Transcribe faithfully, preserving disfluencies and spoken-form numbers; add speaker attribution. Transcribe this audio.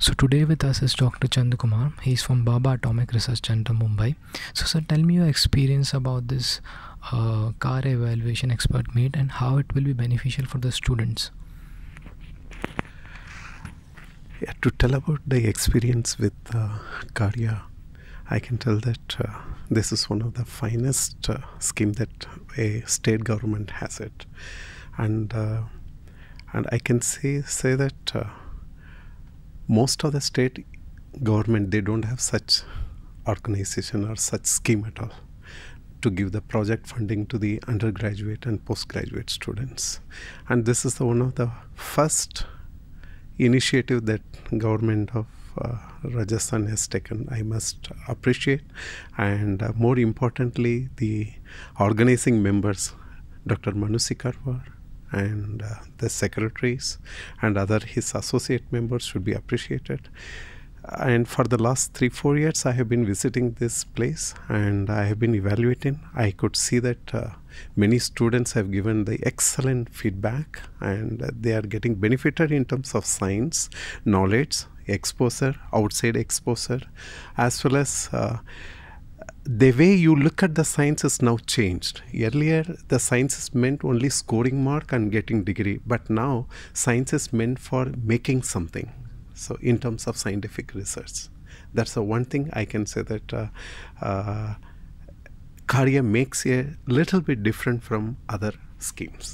Speaker 1: So today with us is Doctor Chandrakumar. He's from Baba Atomic Research Center, Mumbai. So sir, tell me your experience about this uh, car evaluation expert meet and how it will be beneficial for the students.
Speaker 2: Yeah, to tell about the experience with uh, CARIA, I can tell that uh, this is one of the finest uh, scheme that a state government has it, and uh, and I can say say that uh, most of the state government, they don't have such organization or such scheme at all to give the project funding to the undergraduate and postgraduate students, and this is the one of the first initiative that government of uh, Rajasthan has taken. I must appreciate, and uh, more importantly, the organizing members, Doctor Manusi Karwar, and uh, the secretaries and other his associate members should be appreciated. And for the last three four years I have been visiting this place and I have been evaluating. I could see that uh, many students have given the excellent feedback, and uh, they are getting benefited in terms of science knowledge, exposure, outside exposure, as well as uh, the way you look at the science is now changed. Earlier the science is meant only scoring mark and getting degree, but now science is meant for making something. So in terms of scientific research, that's the one thing I can say that uh, uh, CARIA makes a little bit different from other schemes.